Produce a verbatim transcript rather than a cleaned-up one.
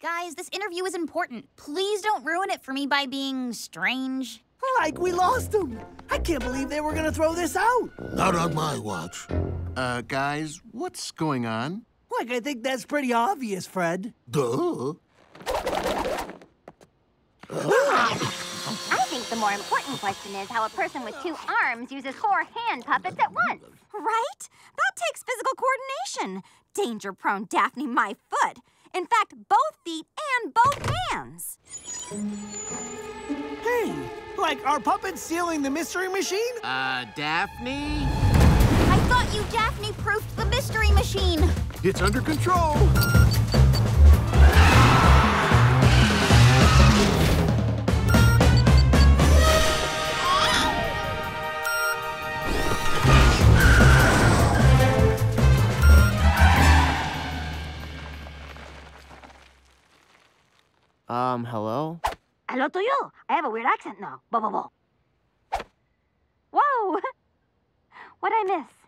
Guys, this interview is important. Please don't ruin it for me by being strange. Like we lost him. I can't believe they were gonna throw this out. Not on my watch. Uh, guys, what's going on? Like, I think that's pretty obvious, Fred. Duh. I think the more important question is how a person with two arms uses four hand puppets at once. Right? That takes physical coordination. Danger-prone Daphne, my foot. In fact, both feet and both hands. Hey, like, are puppets sealing the mystery machine? Uh, Daphne? I thought you Daphne-proofed the mystery machine. It's under control. Um, hello? Hello to you. I have a weird accent now. Bo bo bo. Whoa! What'd I miss?